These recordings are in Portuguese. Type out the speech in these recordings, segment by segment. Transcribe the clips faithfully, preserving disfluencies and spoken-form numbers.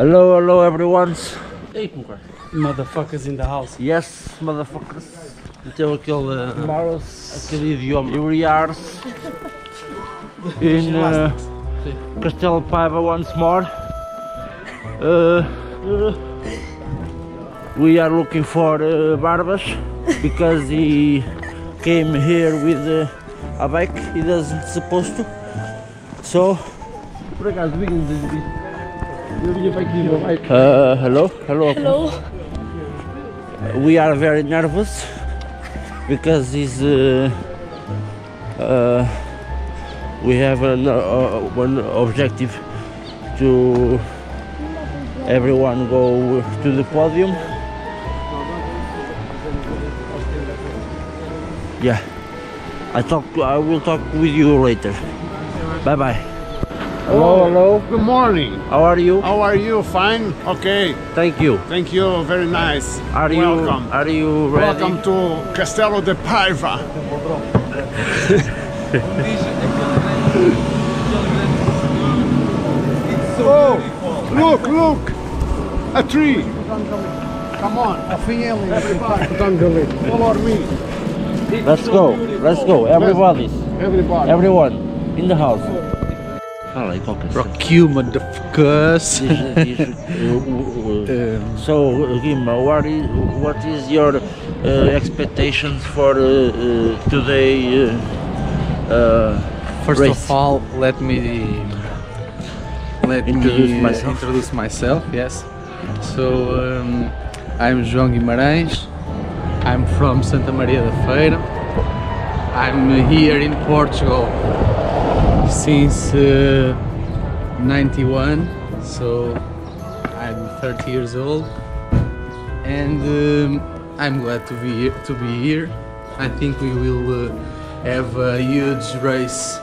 Hello, hello everyone. Motherfuckers in the house. Yes, motherfuckers. Meteu aquele, uh, aquele idioma. Here we are in uh, Castelo Paiva once more. Uh, we are looking for uh, Barbas because he came here with uh, a bike he doesn't supposed to. So, uh, hello, hello. Hello. We are very nervous because he's, uh, uh, we have an, uh, one objective to everyone go to the podium. Yeah, I talk. I will talk with you later. Bye bye. Hello, hello. Good morning. How are you? How are you? Fine? Okay. Thank you. Thank you. Very nice. Are you? Welcome. Are you ready? Welcome to Castelo de Paiva. Oh, look, look, a tree. Come on, everybody. Follow me. Let's go. Let's go. Everybody. Everybody. Everyone in the house. Fala aí, qualquer coisa. Rock you, motherfuckers. Diz- diz, uh, uh, So, uh, Guima, what is what is your uh, expectations for uh, uh, today? Uh, uh, First race? of all, let me let Introduce me myself. introduce myself. Yes. So um, I'm João Guimarães. I'm from Santa Maria da Feira. I'm here in Portugal since uh, ninety-one. So I'm thirty years old, and um, I'm glad to be here, to be here. I think we will uh, have a huge race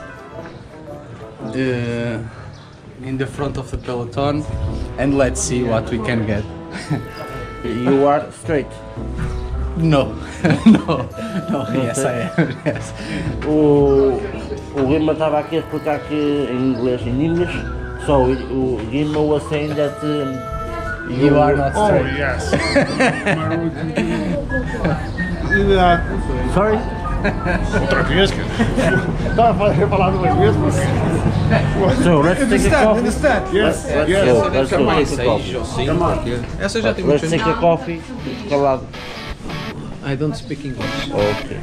uh, in the front of the peloton, and let's see what we can get. You are straight. No, no, no. Yes, I am. Yes. O, o Guima estava aqui a explicar que em inglês, in English. So o Guima was saying that um, You are not Oh, straight. yes. Yeah. Sorry. Outra vez, cara. Estava a falar duas vezes, mas... So let's take a coffee. Yes, Let's yes. go. Let's go take a coffee. Come on. Essa já tem muito Let's take a coffee. Calado. I don't speak English. Okay.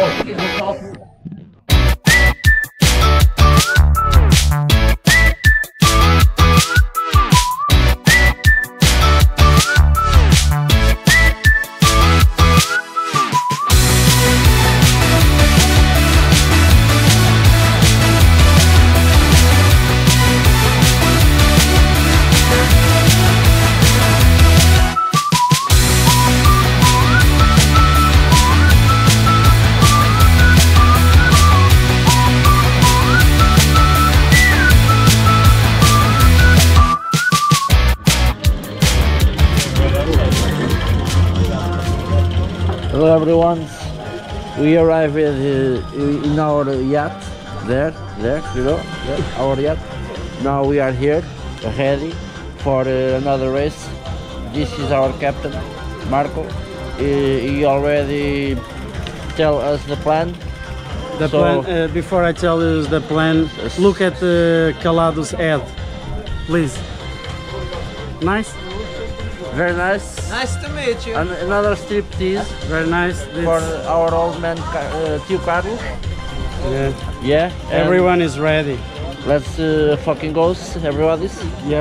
Hello everyone, we arrived at, uh, in our yacht, there, there, you know, there, our yacht. Now we are here, ready for uh, another race. This is our captain, Marco. Uh, he already tell us the plan. The So- plan, uh, before I tell you the plan, look at uh, Calado's head, please. Nice, Very nice. Nice to meet you. An another striptease very nice. for It's- our old man, Ca- uh, Tio Carlos. yeah. Yeah, and Everyone is ready. let's uh, fucking go, everybody. Yeah.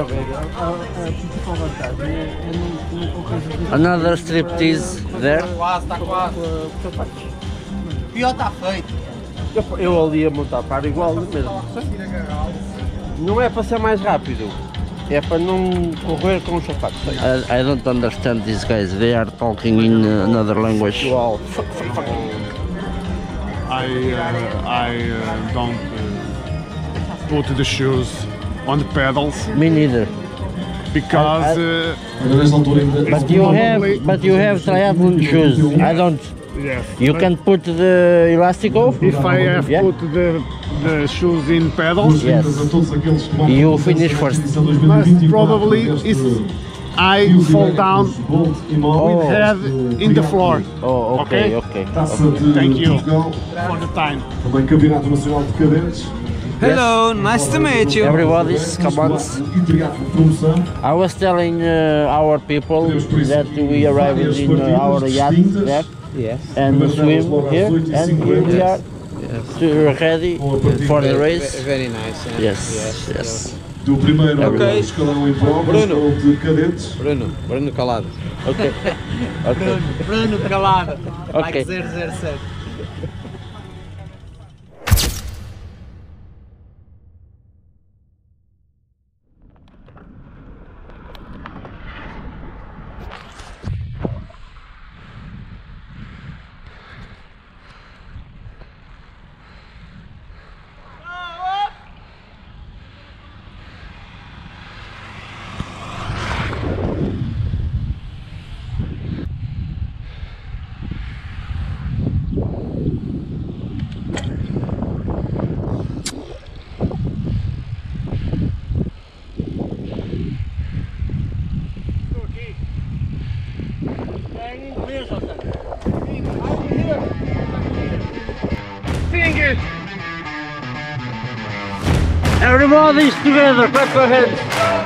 Another striptease there. Quase, está quase. Pior está feito. Eu ali a montar para igual mesmo. Não é para ser mais rápido, é para não correr com os sapatos. I, I don't understand these guys. They are talking in uh, another language. Igual. I, uh, I uh, don't uh, put the shoes on the pedals Me neither. because uh, But you have, but you have triathlon shoes. I don't. Yes. You But can put the elastic off. If I have Yeah. put the, the shoes in pedals, Yes. You finish first. most probably is I fall down Oh. with head in the floor. Oh, okay, okay. okay. Thank you for the time. Também Campeonato Nacional de Cadeiros. Hello, nice to meet you. Everybody's come on. E triatlo de promoção. I was telling uh, our people that we arrived in uh, our yacht there Yes. and swim here, and here we are Yes. to- ready for the race. Very nice. eh? Yes, yes. Do primeiro Ok. escalão em provas, Bruno. ou de cadetes. Bruno, Bruno Calado. Okay. Okay. Bruno Calado. Okay. zero zero sete. Everybody's together, clap your hands.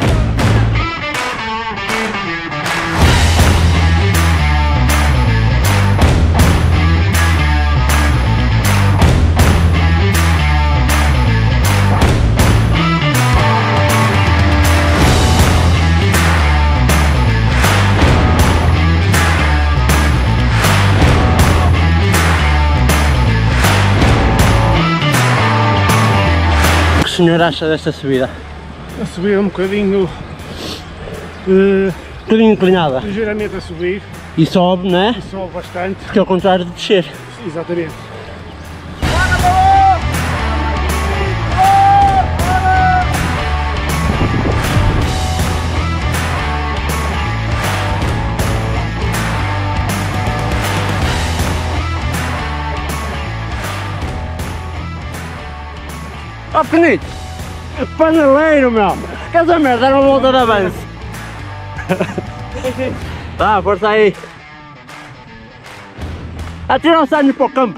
O que o senhor acha desta subida? A subir um bocadinho, uh, Um bocadinho inclinada. ligeiramente a subir, E sobe, não é? e sobe bastante. Porque é o contrário de descer. Exatamente. Ó pequenito! Paneleiro, meu! Que essa merda era uma volta de avanço! Tá, força aí! Atira o sangue para o campo!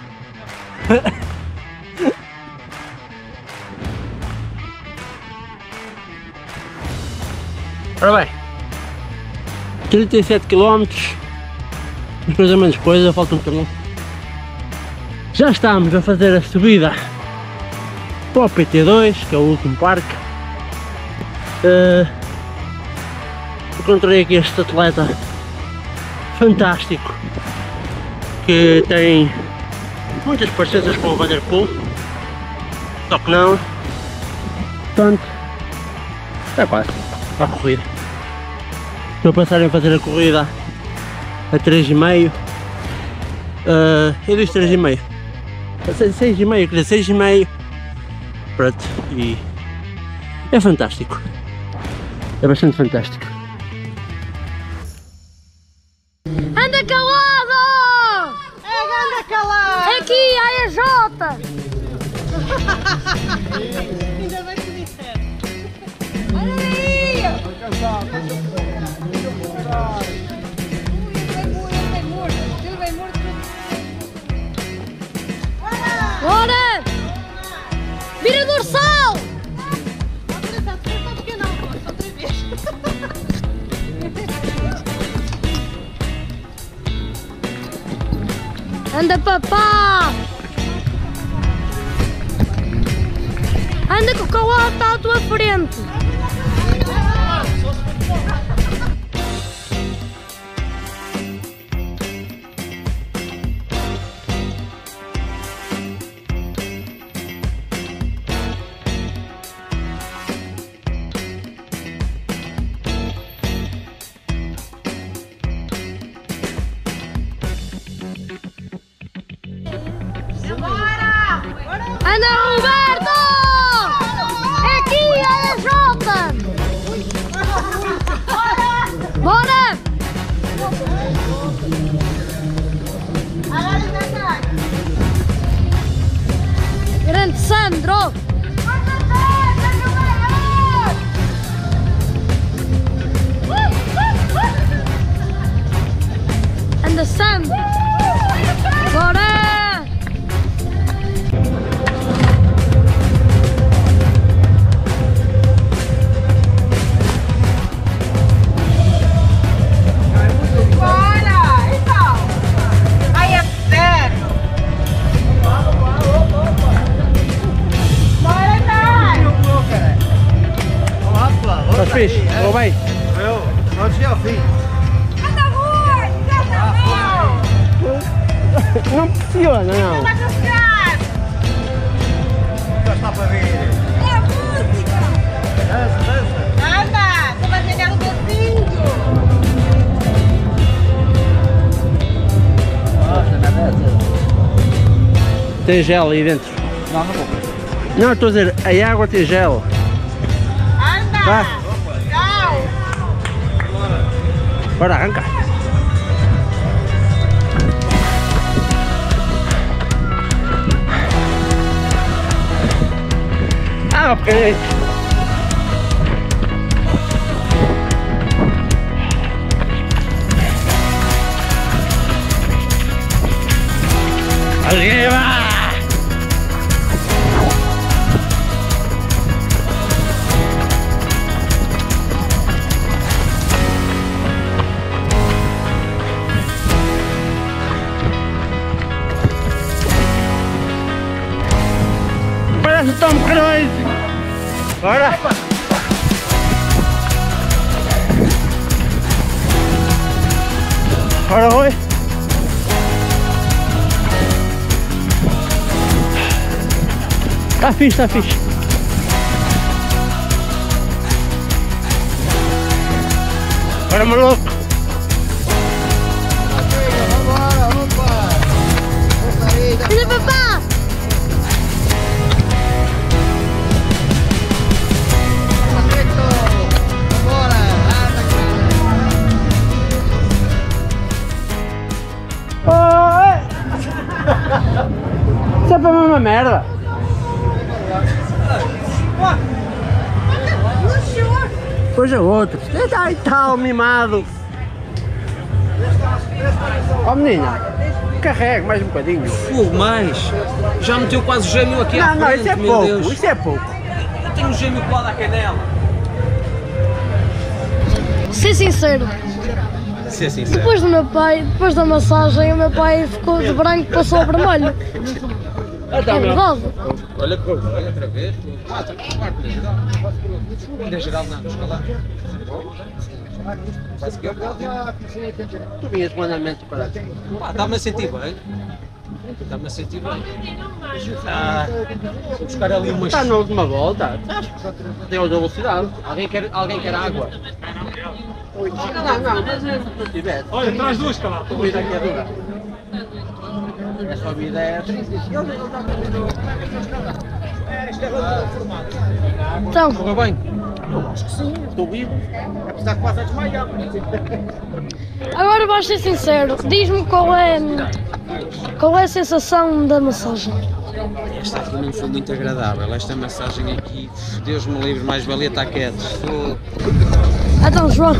Ora bem, trinta e sete quilómetros, mas mais ou menos coisa, falta um bocadinho. Já estamos a fazer a subida para o P T dois, que é o último parque. Uh, encontrei aqui este atleta fantástico que tem muitas parecenças com o Vanderpool, só que não. Portanto, é quase para a corrida. Estou a pensar em fazer a corrida a três e meio. Uh, eu disse três e meio, seis e meio, quer dizer seis e meio. Pronto, e é fantástico, é bastante fantástico. Anda calado! É, anda calado! Aqui, a J! Ainda bem que disseste. Olha aí! Ele vem morto, ele vem morto. Bora! Vira dorsal! Anda papá! Anda que o cavalo está à tua frente! Anda Roberto! É aqui, é a Jota! Bora! Sandro! Anda, Sandro! Bora! Estás fixe? Vou bem? Eu, não cheguei ao fim. Não funciona, não. Já está para ver. É a música! Dança, dança. Anda! Você vai pegar o docinho! Tem gel aí dentro. Não, não vou. Não, estou a dizer, a água tem gel. Anda! Vá. Tchau! Bora, arranca. Ah, ok. Arriba! Parece Tom Cruise! Bora! Bora, Rui! Tá fixe, tá fixe! Bora, maluco! Olha, papá! Sempre a mesma merda! Depois é outro. Ai, tal, mimado! Ó menina, carrega mais um bocadinho. Fogo mais! Já meteu quase o gêmeo aqui à Não, não, frente, isso é meu pouco, Deus. isso é pouco. Eu tenho o gêmeo colado à canela. Ser sincero, Se é sincero. depois do meu pai, depois da massagem, o meu pai ficou de branco e passou a vermelho. É verdade. Olha que olha outra vez. Ah, está com parte da geral. Da geral não, escalar. Faz o que eu Tu vinhas com andamento para aqui. Pá, está-me a sentir bem. Está-me a sentir bem. Ah, vou buscar ali umas... Está na última volta. Tem outra velocidade. Alguém quer, alguém quer água? Não, não, mas se não tivesse. Olha, traz duas, calma. A vida aqui é dura. A sua vida é triste. Então, Correu bem? Estou vivo. Está quase a desmaiar. agora vais ser sincero, diz-me qual é, qual é a sensação da massagem. Esta aqui não foi muito agradável. Esta massagem aqui, Deus me livre, mais valia estar quietos. Foi... Então, João,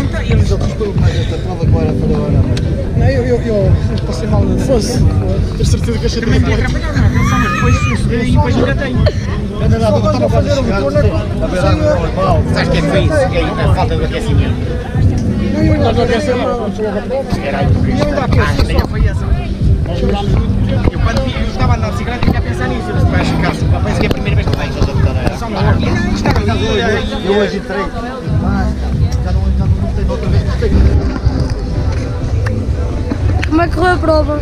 Não, eu, eu, eu passei mal na fosse. Tenho certeza que achei também me atrapalhar na atenção, mas depois e depois ainda tenho. Ainda dá para estar a fazer um turno a ver água normal. Sabes que é foi isso? Que é a falta de aquecimento. Não, eu ainda não aquecer mal. Era aí. Eu ainda aqueço. Foi essa. Eu quando eu estava na bicicleta tinha a pensar nisso. Eu disse, vai chegar. Parece que é a primeira vez que venho. Só uma hora. Não, isto estava doido. Eu hoje entrei. Já não tenho outra vez. como é que correu a prova?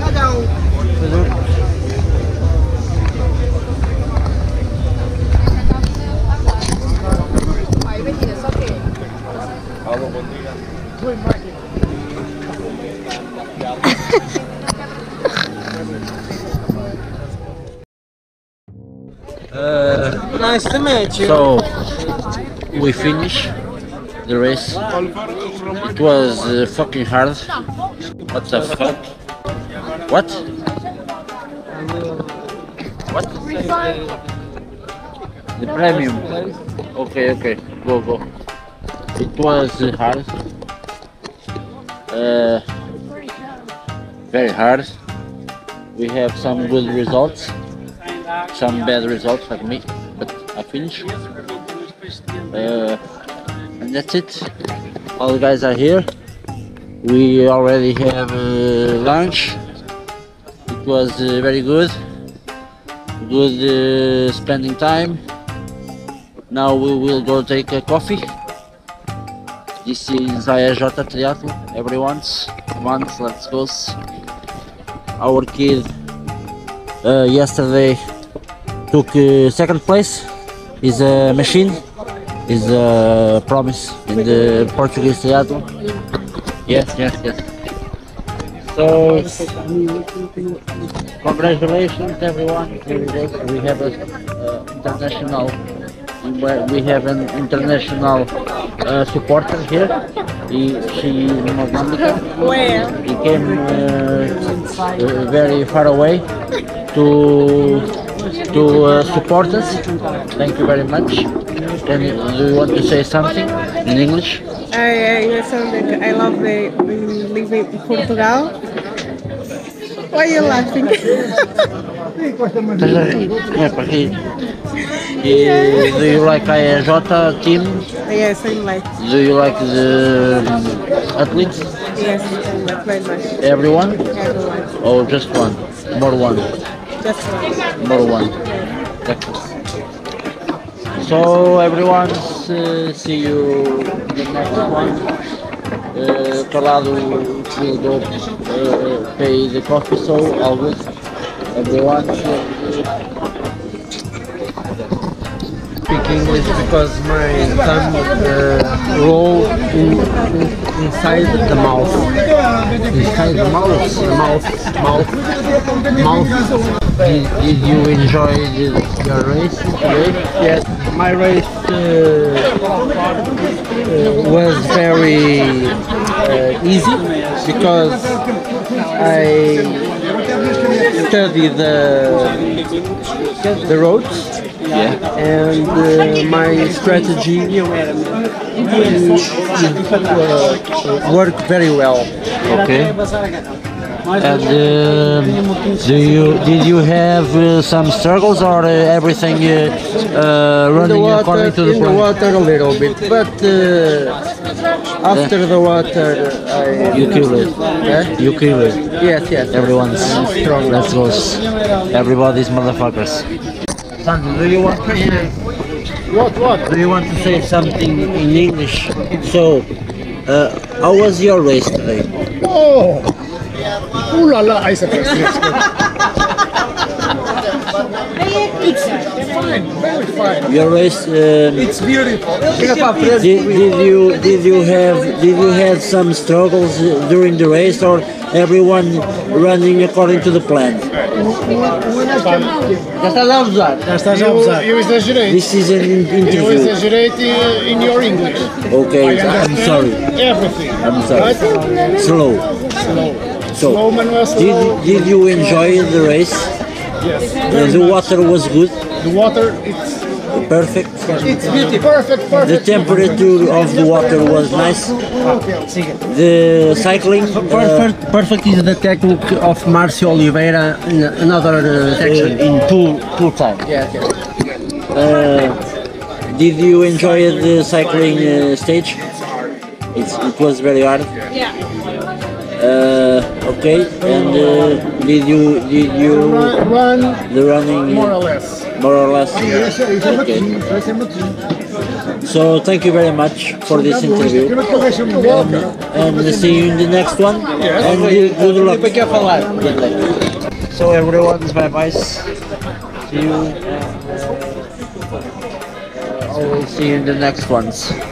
Uh, nice to meet you. So we finish the race. It was uh, fucking hard. What the fuck? What? What? The premium. Okay, okay, go, go. It was uh, hard. Uh, very hard. We have some good results, some bad results like me, but I finished. Uh, and that's it. All the guys are here. We already have uh, lunch. It was uh, very good. Good uh, spending time. Now we will go take a coffee. This is I A J Triathlon. Everyone's. Come on, let's go. Our kid uh, yesterday took uh, second place. Is a machine. Is a promise in the Portuguese triathlon. Yes, yes, yes. So congratulations, everyone. We have a uh, international. We have an international uh, supporter here. He, she is Mozambican. He came uh, uh, very far away to to uh, support us. Thank you very much. Can you, do you want to say something in English? I, I, something. I love the living in Portugal. Why are you laughing? Estás a rir? É para rir. E, do you like I A J team? Yes, I like. Do you like the um, athletes? Yes, I like very much. Everyone? Everyone. Or just one? More one? Just one. More one. So everyone, uh, see you in the next one. Uh, Calado will go uh, pay the coffee, so all good. Everyone. Speak English because my thumb uh, roll in, in, inside the mouth. Inside the mouth, the mouth, mouth, mouth. Did, did you enjoy the, your race today? Yes, my race uh, uh, was very uh, easy because I studied the the roads. Yeah. And uh, my strategy uh, uh, worked very well. Okay. And uh, do you did you have uh, some struggles or uh, everything uh, uh, running water, according to the in plan? the water a little bit, but uh, after yeah. the water, I you kill it. Yeah? You kill it. Yes, yes. Everyone's strong. Let's go. Everybody's motherfuckers. Sandro, do you want to say, What, what? do you want to say something in English? So, uh, how was your race today? Oh! Ooh la la, I suppose. It's fine, very fine. Your race. Um, It's beautiful. did, did you did you have did you have some struggles uh, during the race, or everyone running according to the plan? Já estás a abusar. Já estás a abusar. Eu exagerei. This is an in- Eu interview. exagerei in your English. Okay, I I'm understand sorry. Everything. I'm sorry. Right? Slow. Slow. So, Slow, Manuel, slow. did did you enjoy the race? Yes. Uh, very the much. water was good, The water, it's perfect. it's beautiful. Perfect, perfect. The temperature of the water was nice. The cycling, uh, Perfect, perfect is the technique of Marcio Oliveira in another uh, section. uh, in two two time. Yes, yes. Uh, did you enjoy the cycling uh, stage? It's, it was very hard. Yeah. Uh, okay, and uh, did you did you Run, run the running more or less. more or less? Okay. So thank you very much for this interview, and, and see you in the next one. And uh, good luck. Good luck. So everyone, bye bye. See you. Uh, I will see you in the next ones.